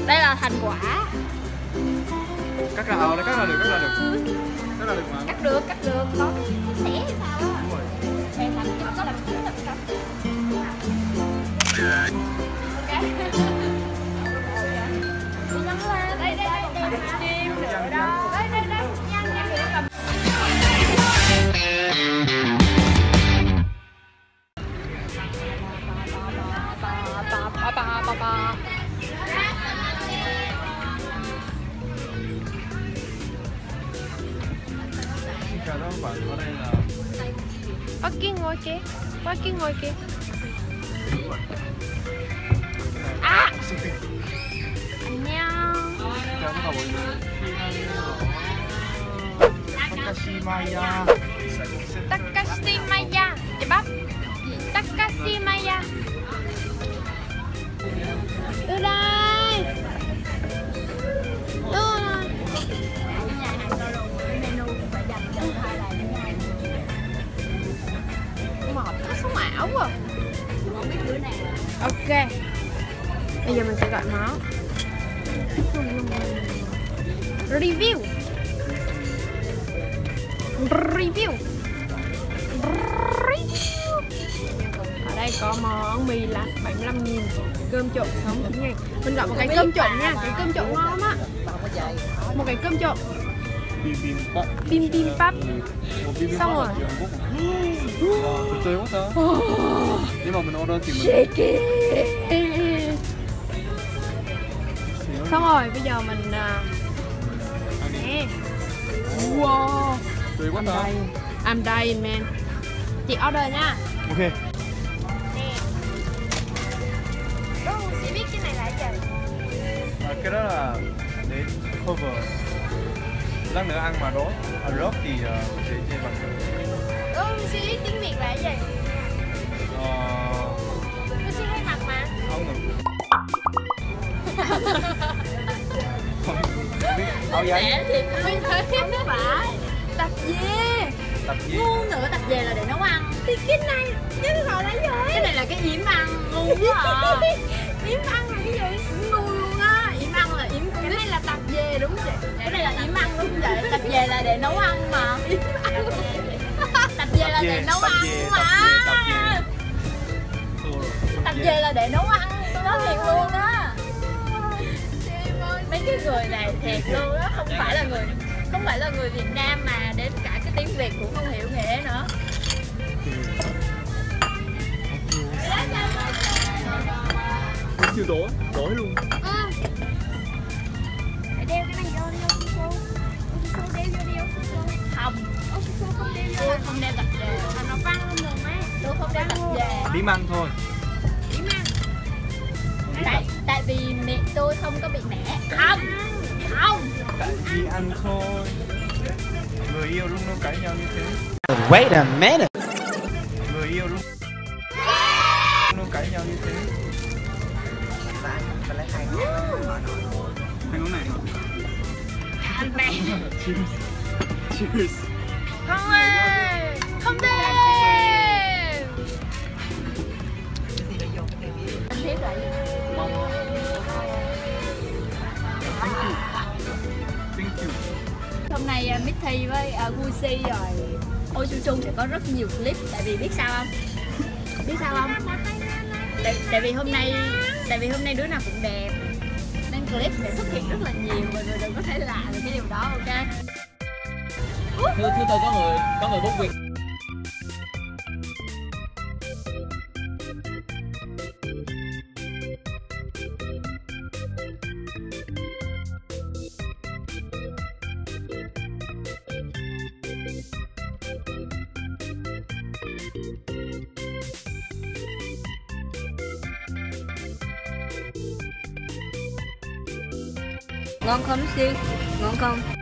Đây là thành quả. Cắt ra đấy, cắt ra được mà. Cắt được, có cái xẻ hay sao á. Đúng rồi. Xẻ thành có làm cắt. Ok. Đi nhắm lên. Đây. Chim nữa đó. Đây. Nhăn để cầm. Chào các bạn, ở đây là Qua kia ngồi kìa. À! 안녕. chào tất cả mọi người. Takashimaya. Takashimaya. Chị Bắp. Takashimaya. Đưa đây. Mọt nó sống ảo quá. Không biết bữa nào. Ok. Bây giờ mình sẽ gọi món. Review. Ở đây có món mì là 75.000, cơm trộn 69.000. Mình gọi một cái cơm trộn nha, cái cơm trộn ngon lắm á. Một cái cơm trộn. Bibimbap. Xong rồi. Thực tế quá ta. Nhưng mà mình order thì mình Shake it. Xong rồi, bây giờ mình nè. Wow. tươi quá ta. I'm dying man. Chị order nha. Ok. Nè. Chị biết cái này là gì? Cái đó là để cover. Lát nữa ăn mà rớt thì sẽ chê bằng. Chị biết tiếng Việt là gì? Tôi sẽ hay mặc mà. Không được. Áo giấy. Thì mình thấy không phải. Tập dê. Tập gì? Ngu nữa, tập dề là để nấu ăn. Thì cái này gọi là gì? Cái này là cái yếm ăn. Ngu quá à. Yếm ăn là cái gì? Ngu luôn á. Yếm ăn là yếm. Cái này là tập dề đúng chị? Cái này là yếm ăn đúng vậy. Tập dề là để nấu ăn mà. Tập dề là để nấu ăn mà. Tập dề là để nấu ăn. Tôi nói thiệt luôn á. Mấy cái người này thiệt luôn á, không phải là người Việt Nam mà đến cả cái tiếng Việt cũng không hiểu nghĩa nữa. Siêu đói luôn. Phải đeo cái này vô đi Osusu. Osusu đeo vô đi Osusu. Không. Osusu không đeo vô. Tôi không đeo tập dề. Nó văng luôn rồi má. Tôi không đeo tập dề. Đi măng thôi. Đi măng. Tại vì mẹ tôi không có bị mẻ. Không. Tại vì ăn thôi. Người yêu luôn luôn cãi nhau như thế. Wait a minute. Người yêu luôn cãi nhau như thế. Hai món này hả? Anh này. Cheers. Không ơi. Không đi. Anh biết lại. Thank you. Hôm nay Mitty với Gucci rồi Osusu sẽ có rất nhiều clip. Tại vì biết sao không? Tại vì hôm nay đứa nào cũng đẹp nên clip sẽ xuất hiện rất là nhiều. Mọi người đừng có thể lạ về cái điều đó, ok? Thưa tôi có người bút việc. Ngon không Lucy? Ngon không?